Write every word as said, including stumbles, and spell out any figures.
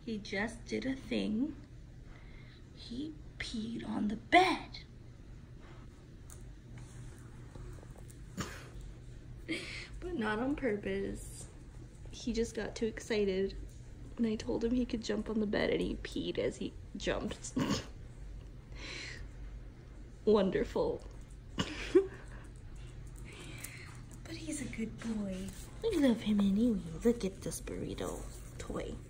He just did a thing. He peed on the bed. But not on purpose. He just got too excited. And I told him he could jump on the bed and he peed as he jumped. Wonderful. But he's a good boy. We love him anyway. Look at this burrito toy.